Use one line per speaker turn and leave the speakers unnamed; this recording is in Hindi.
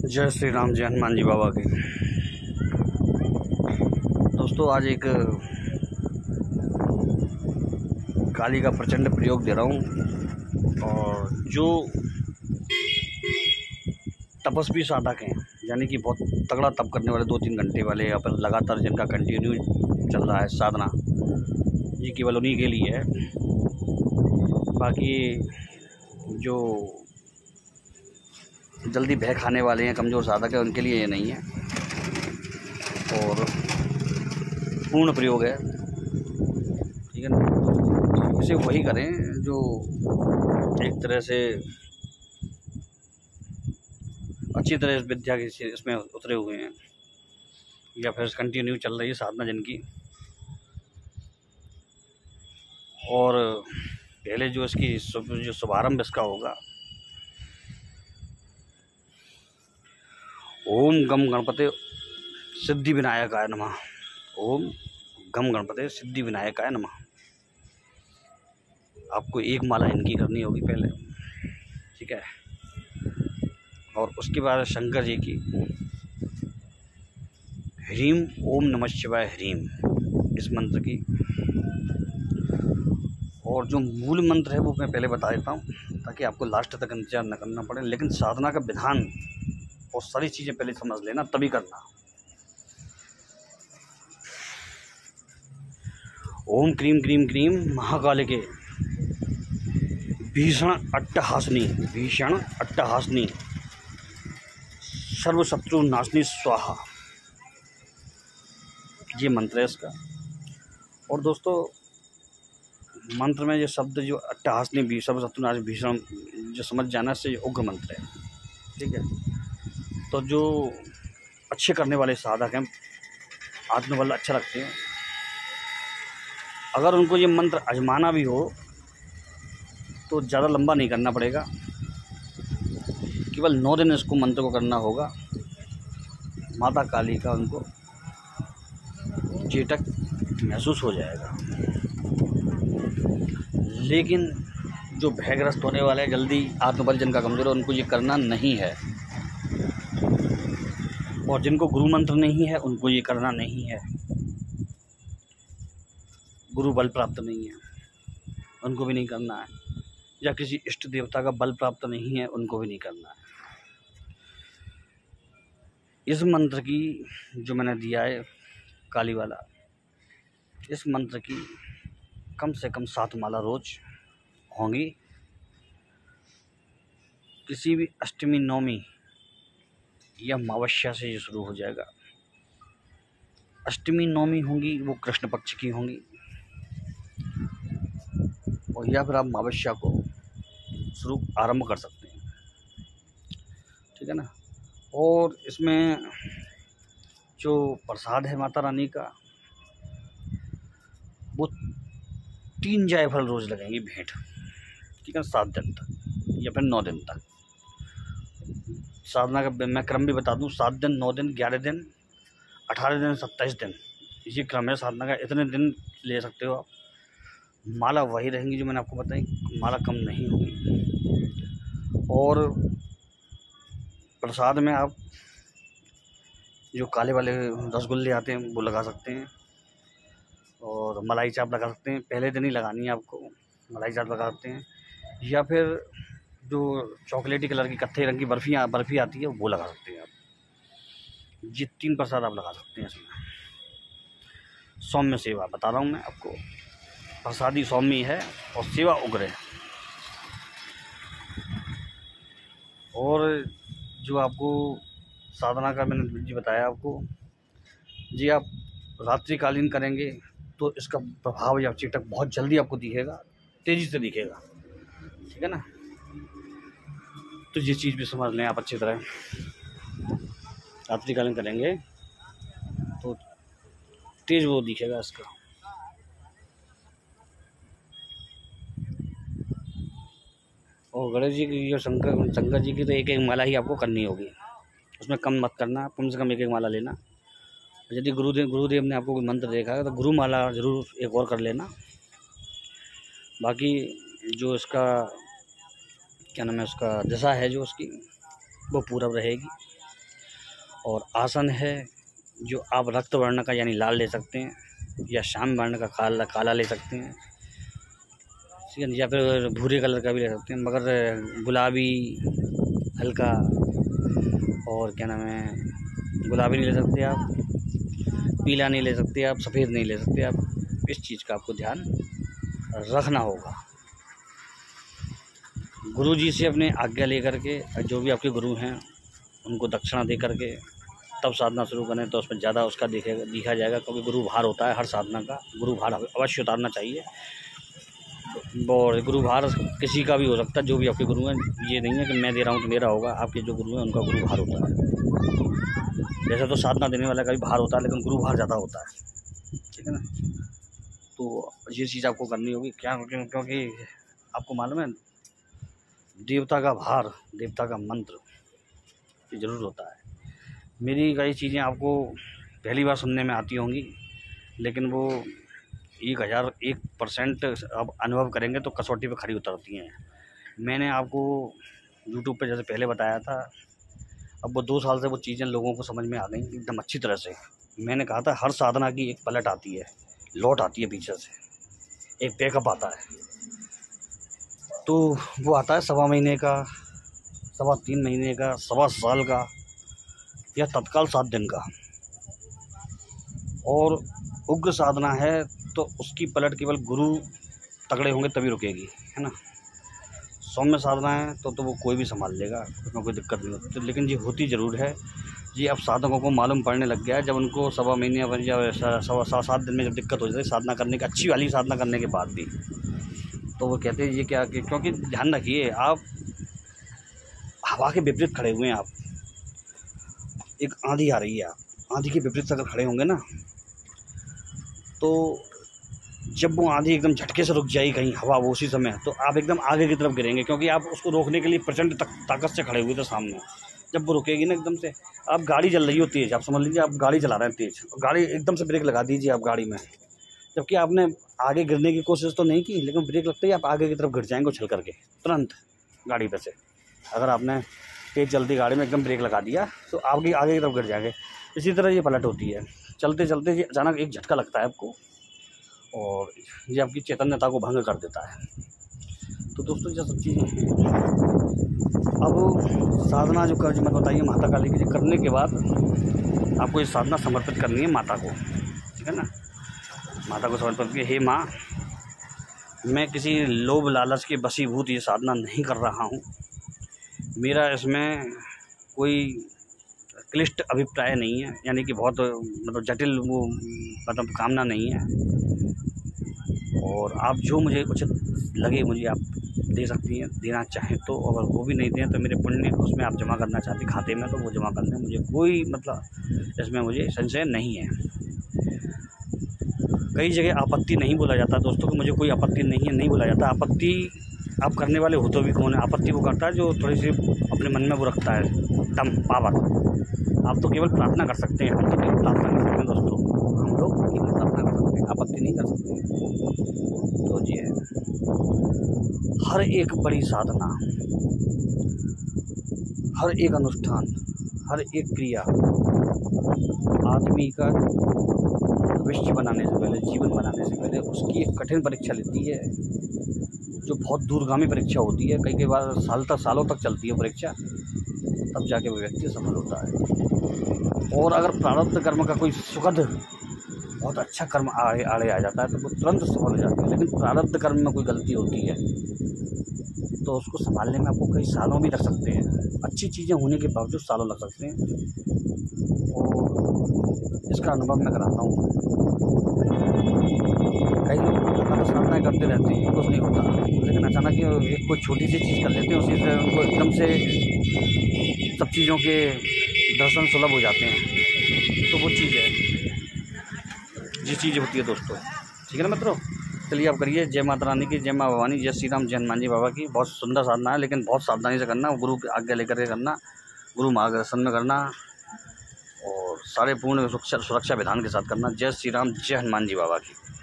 जय श्री राम, जय हनुमान जी बाबा के। दोस्तों, आज एक काली का प्रचंड प्रयोग दे रहा हूँ। और जो तपस्वी साधक हैं, यानी कि बहुत तगड़ा तप करने वाले 2-3 घंटे वाले या फिर लगातार जिनका कंटिन्यू चल रहा है साधना, ये केवल उन्हीं के लिए है। बाकी जो जल्दी भय खाने वाले हैं, कमज़ोर साधक है, उनके लिए ये नहीं है। और पूर्ण प्रयोग है, ठीक है ना। इसे वही करें जो एक तरह से अच्छी तरह इस विद्या के इसमें उतरे हुए हैं, या फिर कंटिन्यू चल रही है साधना जिनकी। और पहले जो इसकी जो शुभारंभ इसका होगा, ओम गम गणपते सिद्धि विनायकाय नमः। ओम गम गणपते सिद्धि विनायकाय नमः। आपको एक माला इनकी करनी होगी पहले, ठीक है। और उसके बाद शंकर जी की ह्रीम ओम नमः शिवाय ह्रीम, इस मंत्र की। और जो मूल मंत्र है वो मैं पहले बता देता हूँ, ताकि आपको लास्ट तक इंतजार न करना पड़े। लेकिन साधना का विधान और सारी चीज़ें पहले समझ लेना, तभी करना। ओम क्रीम क्रीम क्रीम महाकालिके भीषण अट्टहासनी सर्वशत्रु नाशनी स्वाहा, ये मंत्र है इसका। और दोस्तों, मंत्र में ये शब्द जो अट्टहासनी भी सर्वशत्रु नाश भीषण, जो समझ जाना से उग्र मंत्र है, ठीक है। तो जो अच्छे करने वाले साधक हैं, आत्मबल अच्छा रखते हैं, अगर उनको ये मंत्र आजमाना भी हो तो ज़्यादा लंबा नहीं करना पड़ेगा। केवल 9 दिन इसको मंत्र को करना होगा। माता काली का उनको चेटक महसूस हो जाएगा। लेकिन जो भयग्रस्त होने वाले हैं, जल्दी आत्मबल जिनका कमज़ोर है, उनको ये करना नहीं है। और जिनको गुरु मंत्र नहीं है, उनको ये करना नहीं है। गुरु बल प्राप्त नहीं है, उनको भी नहीं करना है। या किसी इष्ट देवता का बल प्राप्त नहीं है, उनको भी नहीं करना है। इस मंत्र की जो मैंने दिया है काली वाला, इस मंत्र की कम से कम 7 माला रोज होंगी। किसी भी अष्टमी, नवमी या अमावस्या से ये शुरू हो जाएगा। अष्टमी नवमी होंगी वो कृष्ण पक्ष की होंगी, और या फिर आप अमावस्या को शुरू आरंभ कर सकते हैं, ठीक है ना। और इसमें जो प्रसाद है माता रानी का, वो 3 जायफल रोज लगेंगी भेंट, ठीक है, 7 दिन तक या फिर 9 दिन तक। साधना का मैं क्रम भी बता दूं, 7 दिन, 9 दिन, 11 दिन, 18 दिन, 27 दिन, ये क्रम है साधना का। इतने दिन ले सकते हो आप। माला वही रहेंगी जो मैंने आपको बताई, माला कम नहीं होगी। और प्रसाद में आप जो काले वाले रसगुल्ले आते हैं वो लगा सकते हैं, और मलाई चाप लगा सकते हैं। पहले दिन ही लगानी है आपको, मलाई चाप लगा सकते हैं। या फिर जो चॉकलेटी कलर की कत्थे रंग की बर्फ़ी आती है, वो लगा सकते हैं आप। ये 3 प्रसाद आप लगा सकते हैं इसमें। सौम्य सेवा बता रहा हूँ मैं आपको, प्रसादी सौम्य है और सेवा उग्र है। और जो आपको साधना का मैंने जी बताया आपको, जी आप रात्रिकालीन करेंगे तो इसका प्रभाव या चेटक बहुत जल्दी आपको दिखेगा, तेज़ी से दिखेगा, ठीक है ना। तो ये चीज़ भी समझ लें आप अच्छी तरह। रात्रिकालीन करेंगे तो तेज वो दिखेगा इसका। और गणेश जी की और शंकर जी की तो एक माला ही आपको करनी होगी, उसमें कम मत करना, कम से कम एक माला लेना। यदि गुरुदेव ने आपको कोई मंत्र देखा है तो गुरु माला ज़रूर एक और कर लेना। बाकी जो इसका क्या नाम है, उसका दिशा है जो उसकी, वो पूरब रहेगी। और आसन है जो आप रक्त वर्ण का यानी लाल ले सकते हैं या श्याम वर्ण का काला ले सकते हैं, ठीक है, या फिर भूरे कलर का भी ले सकते हैं, मगर गुलाबी हल्का और क्या नाम है, गुलाबी नहीं ले सकते आप, पीला नहीं ले सकते आप, सफ़ेद नहीं ले सकते आप। इस चीज़ का आपको ध्यान रखना होगा। गुरु जी से अपने आज्ञा लेकर के, जो भी आपके गुरु हैं उनको दक्षिणा दे करके तब साधना शुरू करें, तो उसमें ज़्यादा उसका दिखा जाएगा, क्योंकि गुरु भार होता है हर साधना का, गुरु भार अवश्य उतारना चाहिए। और गुरु भार किसी का भी हो सकता है, जो भी आपके गुरु हैं, ये नहीं है कि मैं दे रहा हूँ तो मेरा होगा, आपके जो गुरु हैं उनका गुरु भार होता है। वैसे तो साधना देने वाला का भी भार होता है, लेकिन गुरु भार ज़्यादा होता है, ठीक है ना। तो ये चीज़ आपको करनी होगी, क्या, क्योंकि आपको मालूम है देवता का भार, देवता का मंत्र ये ज़रूर होता है। मेरी कई चीज़ें आपको पहली बार सुनने में आती होंगी, लेकिन वो 1001% आप अनुभव करेंगे तो कसौटी पे खड़ी उतरती हैं। मैंने आपको यूट्यूब पे जैसे पहले बताया था, अब वो 2 साल से वो चीज़ें लोगों को समझ में आ गई एकदम अच्छी तरह से। मैंने कहा था हर साधना की एक पलट आती है, लौट आती है पीछे से, एक बैकअप आता है। तो वो आता है 1.25 महीने का, 3.25 महीने का, 1.25 साल का, या तत्काल 7 दिन का। और उग्र साधना है तो उसकी पलट केवल गुरु तगड़े होंगे तभी रुकेगी, है ना। सौम्य साधना है तो वो कोई भी संभाल लेगा, उसमें कोई दिक्कत नहीं होती। लेकिन ये होती ज़रूर है, ये अब साधकों को मालूम पड़ने लग गया है। जब उनको 1.25 महीने या 7 दिन में जब दिक्कत हो जाती है साधना करने की, अच्छी वाली साधना करने के बाद भी, तो वो कहते हैं ये क्या, क्योंकि ध्यान रखिए आप हवा के विपरीत खड़े हुए हैं। आप एक आंधी आ रही है, आप आंधी के विपरीत अगर खड़े होंगे ना, तो जब वो आंधी एकदम झटके से रुक जाएगी कहीं हवा, वो उसी समय, तो आप एकदम आगे की तरफ गिरेंगे, क्योंकि आप उसको रोकने के लिए प्रचंड ताकत से खड़े हुए थे सामने। जब वो रुकेगी ना एकदम से, आप गाड़ी चल रही हो तेज़, आप समझ लीजिए आप गाड़ी चला रहे हैं तेज़, गाड़ी एकदम से ब्रेक लगा दीजिए आप गाड़ी में, जबकि आपने आगे गिरने की कोशिश तो नहीं की, लेकिन ब्रेक लगते ही आप आगे की तरफ गिर जाएंगे उछल करके तुरंत गाड़ी पे से। अगर आपने तेज़ चलती गाड़ी में एकदम ब्रेक लगा दिया तो आपकी आगे की तरफ गिर जाएंगे। इसी तरह ये पलट होती है, चलते चलते ये अचानक एक झटका लगता है आपको, और ये आपकी चैतन्यता को भंग कर देता है। तो दोस्तों ये सब चीज़ें हैं। अब साधना जो कर मैं बताइए माता काली की करने के बाद आपको ये साधना समर्पित करनी है माता को, ठीक है ना। माता को समर्पित करके, हे माँ, मैं किसी लोभ लालच के वशीभूत ये साधना नहीं कर रहा हूँ, मेरा इसमें कोई क्लिष्ट अभिप्राय नहीं है, यानी कि बहुत मतलब जटिल वो मतलब कामना नहीं है। और आप जो मुझे उचित लगे मुझे आप दे सकती हैं, देना चाहें तो, अगर वो भी नहीं दें तो मेरे पुण्य उसमें आप जमा करना चाहते खाते में तो वो जमा कर दें, मुझे कोई मतलब इसमें मुझे संशय नहीं है। कई जगह आपत्ति नहीं बोला जाता दोस्तों, कि मुझे कोई आपत्ति नहीं है, नहीं बोला जाता। आपत्ति आप करने वाले हो तो भी कौन है, आपत्ति वो करता है जो थोड़ी सी अपने मन में वो रखता है दम पावर। आप तो केवल प्रार्थना कर सकते हैं, हम तो केवल प्रार्थना कर सकते हैं दोस्तों, हम लोग केवल प्रार्थना कर सकते हैं, आपत्ति नहीं कर सकते। तो जी है, हर एक बड़ी साधना, हर एक अनुष्ठान, हर एक क्रिया आदमी का भविष्य बनाने से पहले, जीवन बनाने से पहले उसकी एक कठिन परीक्षा लेती है, जो बहुत दूरगामी परीक्षा होती है। कई बार सालों तक चलती है परीक्षा, तब जाके वो व्यक्ति सफल होता है। और अगर प्रारब्ध कर्म का कोई सुखद बहुत अच्छा कर्म आड़े आ जाता है तो वो तुरंत सफल हो जाता है। लेकिन प्रारब्ध कर्म में कोई गलती होती है तो उसको संभालने में आपको कई सालों भी लग सकते हैं, अच्छी चीज़ें होने के बावजूद सालों लग सकते हैं। और इसका अनुभव मैं कराता हूँ। कई लोग साधनाएँ करते रहते हैं, कुछ नहीं होता, लेकिन अचानक एक कोई छोटी सी चीज़ कर लेते हैं, उसी से उनको एकदम से सब चीज़ों के दर्शन सुलभ हो जाते हैं। तो वो चीज़ है, ये चीज़ होती है दोस्तों, ठीक है ना मित्रों। चलिए आप करिए। जय माता रानी की, जय माँ भवानी, जय श्री राम, जय हनुमान जी बाबा की। बहुत सुंदर साधना है, लेकिन बहुत सावधानी से करना, गुरु की आज्ञा लेकर के करना, गुरु मार्गदर्शन में करना, और सारे पूर्ण सुरक्षा विधान के साथ करना। जय श्री राम, जय हनुमान जी बाबा की।